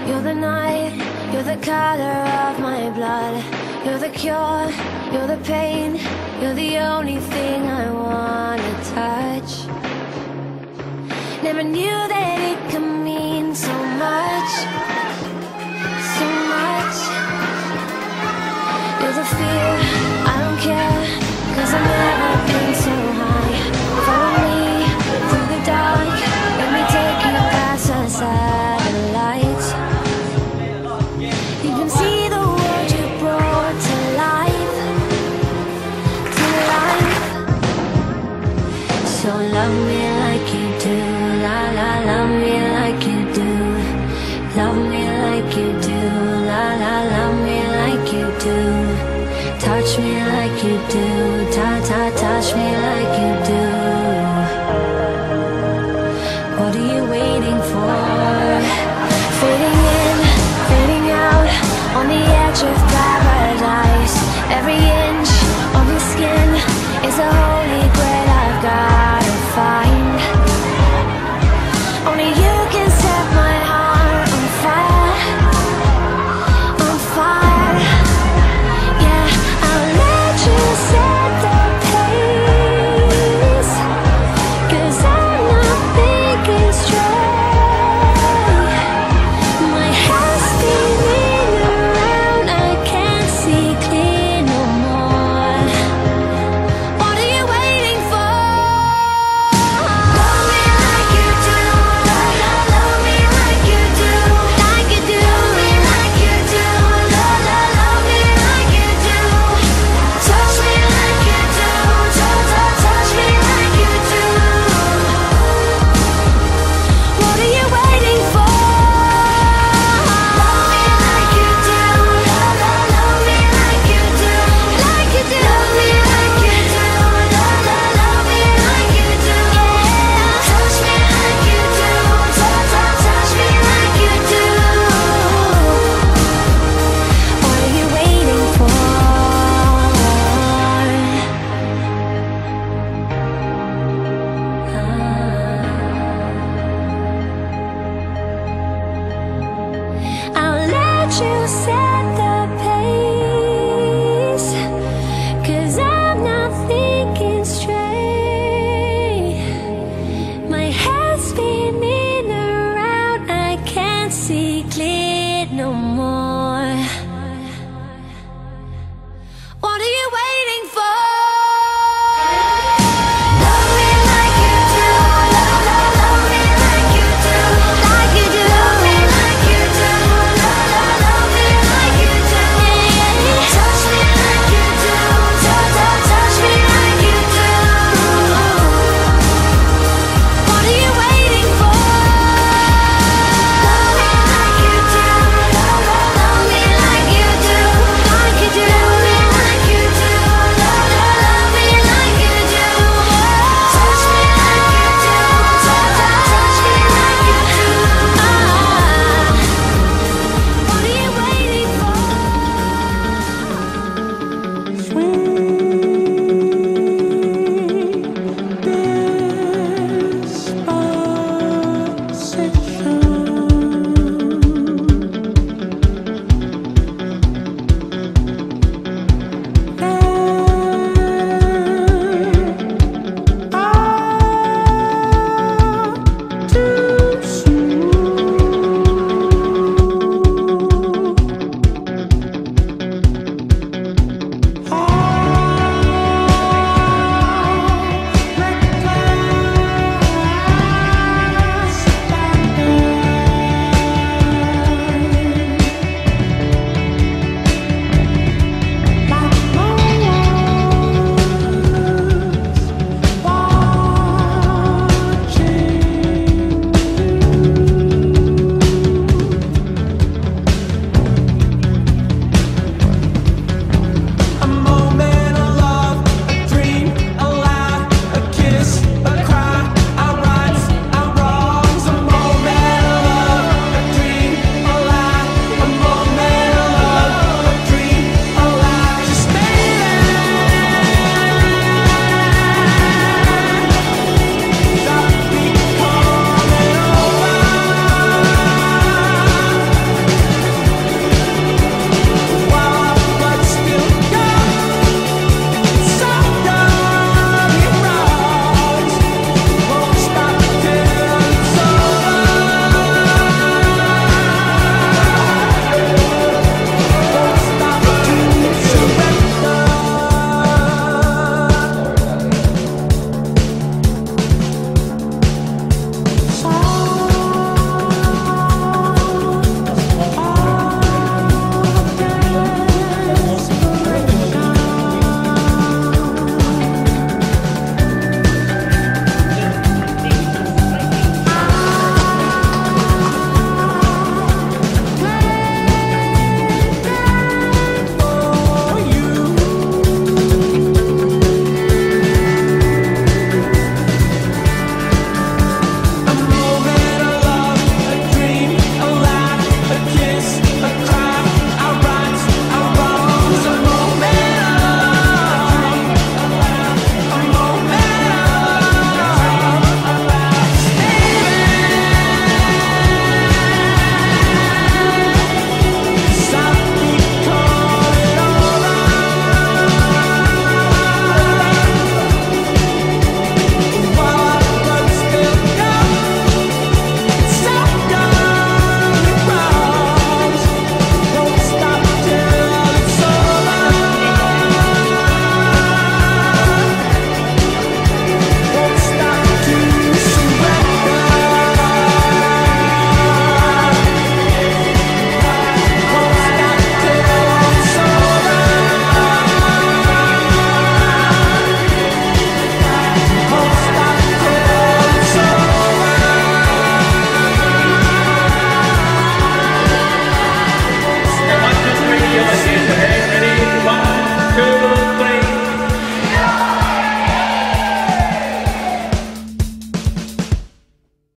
You're the night, you're the color of my blood. You're the cure, you're the pain. You're the only thing I wanna touch. Never knew that it could mean so much, so much. You're the fear, I don't care, 'cause I've never been so high. Follow me through the dark, let me take you past the satellites. You can see the world you brought to life, to life. So love me like you do, la la, love me like you do. Love me like you do, la la, love me like you do. Touch me like you do, ta ta, touch me like you do.